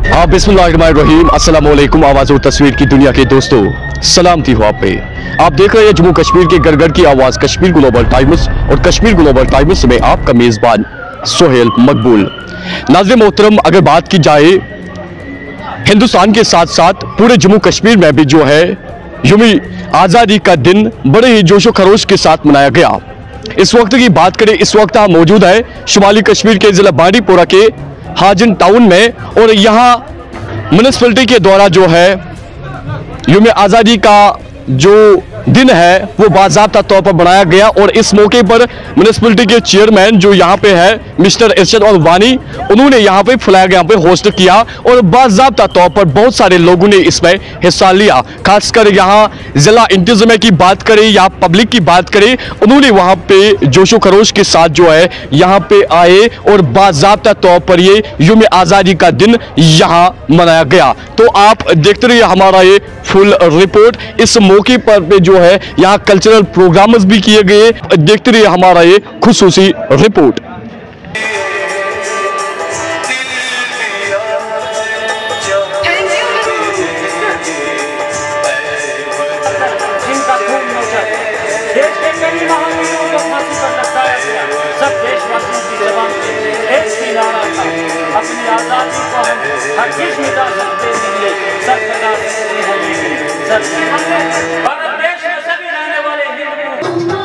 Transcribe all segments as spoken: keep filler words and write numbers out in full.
हाँ, बिस्मिल्लाहिर्रहमानिर्रहीम, अस्सलाम वालेकुम। आवाज़ और तस्वीर की दुनिया के दोस्तों, सलामती हो आप पे। आप देख रहे हैं जम्मू कश्मीर के घर घर की आवाज़ कश्मीर ग्लोबल टाइम्स, और कश्मीर ग्लोबल टाइम्स में आपका मेज़बान सोहेल मकबूल। नाज़रीन मोहतरम, अगर बात की जाए हिंदुस्तान के साथ साथ पूरे जम्मू कश्मीर में भी जो है यूमी आज़ादी का दिन बड़े ही जोशो खरोश के साथ मनाया गया। इस वक्त की बात करें, इस वक्त हम मौजूद है शुमाली कश्मीर के जिला बांडीपोरा के हाजिन टाउन में, और यहाँ म्यूनिसिपैलिटी के द्वारा जो है यूम आज़ादी का जो दिन है वो बाज़ाब्ता तौर पर बनाया गया। और इस मौके पर म्यूनिसिपैलिटी के चेयरमैन जो यहाँ पे है मिस्टर इरशद और वानी, उन्होंने यहाँ पे फ्लैग यहाँ पे होस्ट किया और बाज़ाब्ता तौर पर बहुत सारे लोगों ने इसमें हिस्सा लिया। खासकर यहाँ जिला इंतजामिया की बात करें या पब्लिक की बात करें, उन्होंने वहाँ पे जोशो खरोश के साथ जो है यहाँ पे आए और बाज़ाब्ता तौर पर ये यूम आज़ादी का दिन यहाँ मनाया गया। तो आप देखते रहिए हमारा ये फुल रिपोर्ट। इस मौके पर पे जो है यहाँ कल्चरल प्रोग्राम्स भी किए गए। देखते रहिए हमारा ये खुसूसी रिपोर्ट। देश के कई महावीरों को फांसी पर लटकाया गया। सब देशवासियों की जबान पे एक ही नारा था, अपनी आजादी को हम हरगिज़ मिटा सकते नहीं, सब बता सकते हैं लेकिन सब भारत देश में सभी रहने वाले हिंदू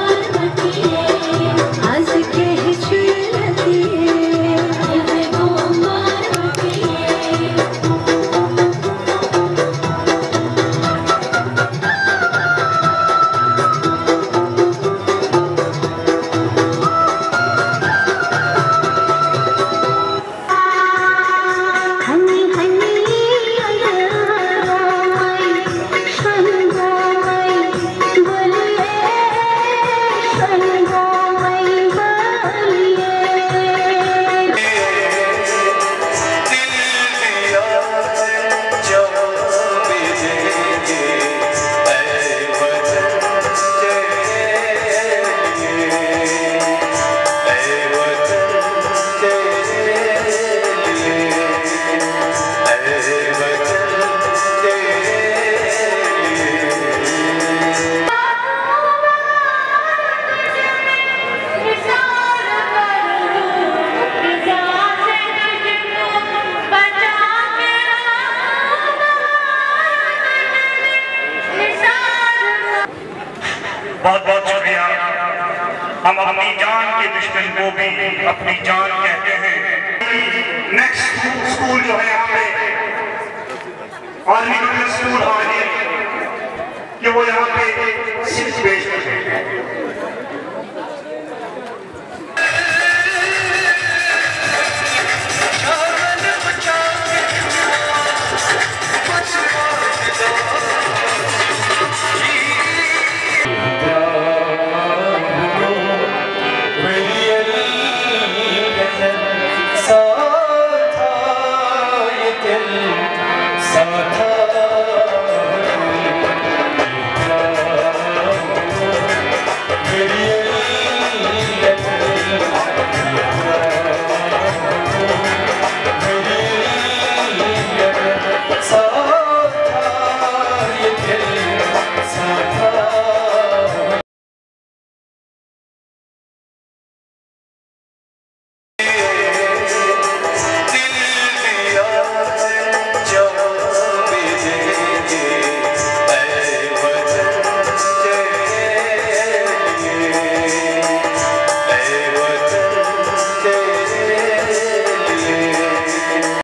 बहुत बहुत शुक्रिया। हम अपनी जान के दुश्मन को भी अपनी जान कहते हैं। नेक्स्ट स्कूल जो है यहाँ पे आर्मी मिडिल स्कूल हाजिर कि वो यहाँ पे सिर्फ पेश करते हैं।